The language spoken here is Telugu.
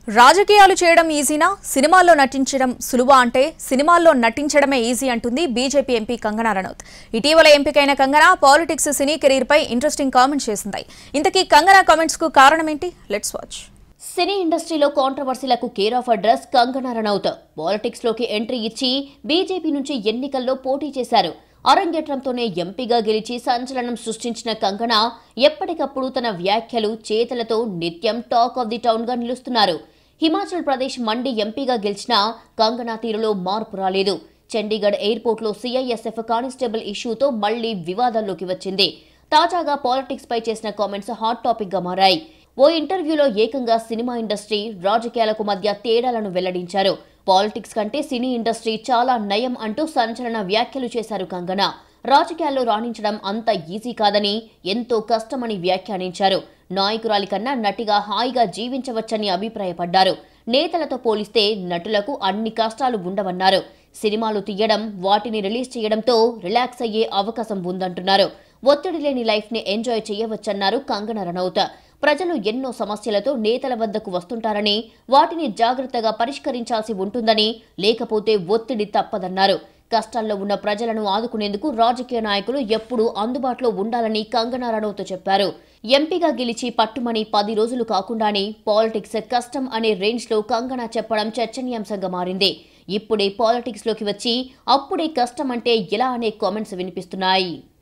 రాజకీయాలు చేయడం ఈజీనా సినిమాల్లో నటించడం సులువా అంటే సినిమాల్లో నటించడమే ఈజీ అంటుంది బీజేపీ ఎంపీ కంగనా రనౌత్. ఇటీవల ఎంపికైన కంగనా పాలిటిక్స్ సినీ కెరీర్ పై ఇంట్రెస్టింగ్ కామెంట్స్ చేసింది. ఇంతకీ కంగనా కామెంట్స్ కు కారణం ఏంటి? Let's watch. సినీ ఇండస్ట్రీలో కాంట్రవర్సీలకు care of address Kangana Ranaut. Politics లోకి ఎంట్రీ ఇచ్చి బీజేపీ నుంచి ఎన్నికల్లో పోటీ చేశారు. అరంగేట్రంతోనే ఎంపీగా గెలిచి సంచలనం సృష్టించిన కంగనా ఎప్పటికప్పుడు తన వ్యాఖ్యలు చేతలతో నిత్యం టాక్ ఆఫ్ ది టౌన్ గా నిలుస్తున్నారు. హిమాచల్ ప్రదేశ్ మండి ఎంపీగా గెలిచిన కంగనా తీరులో మార్పు రాలేదు. చండీగఢ్ ఎయిర్పోర్ట్ లో సిఐఎస్ఎఫ్ కానిస్టేబుల్ ఇష్యూతో మళ్లీ వివాదాల్లోకి వచ్చింది. తాజాగా పాలిటిక్స్ పై చేసిన కామెంట్స్ హాట్ టాపిక్ గా మారాయి. ఓ ఇంటర్వ్యూలో ఏకంగా సినిమా ఇండస్ట్రీ రాజకీయాలకు మధ్య తేడాలను వెల్లడించారు. పాలిటిక్స్ కంటే సినీ ఇండస్ట్రీ చాలా నయం అంటూ సంచలన వ్యాఖ్యలు చేశారు కంగనా. రాజకీయాల్లో రాణించడం అంత ఈజీ కాదని, ఎంతో కష్టమని వ్యాఖ్యానించారు. నాయకురాలి కన్నా నటిగా హాయిగా జీవించవచ్చని అభిప్రాయపడ్డారు. నేతలతో పోలిస్తే నటులకు అన్ని కష్టాలు ఉండవన్నారు. సినిమాలు తీయడం, వాటిని రిలీజ్ చేయడంతో రిలాక్స్ అయ్యే అవకాశం ఉందంటున్నారు. ఒత్తిడి లేని లైఫ్ ని ఎంజాయ్ చేయవచ్చన్నారు కంగనా రనౌత్. ప్రజలు ఎన్నో సమస్యలతో నేతల వద్దకు వస్తుంటారని, వాటిని జాగ్రత్తగా పరిష్కరించాల్సి ఉంటుందని, లేకపోతే ఒత్తిడి తప్పదన్నారు. కష్టాల్లో ఉన్న ప్రజలను ఆదుకునేందుకు రాజకీయ నాయకులు ఎప్పుడూ అందుబాటులో ఉండాలని కంగనా రనౌత్ చెప్పారు. ఎంపీగా గెలిచి పట్టుమని 10 రోజులు కాకుండానే పాలిటిక్స్ కష్టం అనే రేంజ్ లో కంగనా చెప్పడం చర్చనీయాంశంగా మారింది. ఇప్పుడే పాలిటిక్స్ లోకి వచ్చి అప్పుడే కష్టం అంటే ఎలా అనే కామెంట్స్ వినిపిస్తున్నాయి.